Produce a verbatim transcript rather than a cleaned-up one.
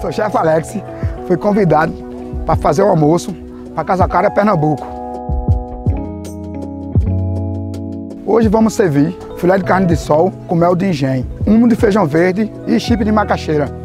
Sou o chefe Alex, fui convidado para fazer o almoço para Casacara, Pernambuco. Hoje vamos servir filé de carne de sol com mel de engenho, ummo de feijão verde e chip de macaxeira.